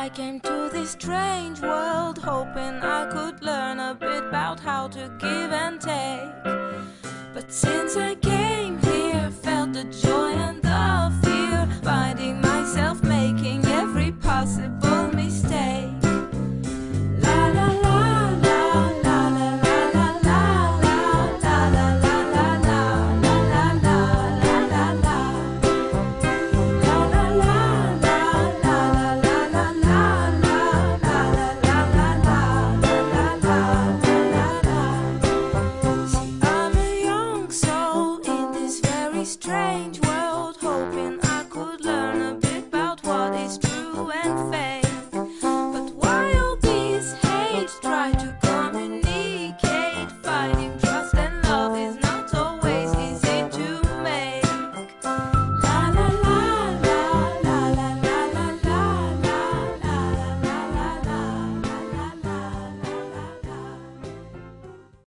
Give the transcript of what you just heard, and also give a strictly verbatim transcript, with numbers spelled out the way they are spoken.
I came to this strange world hoping I could learn a bit about how to give and take. But since I came here, I felt the joy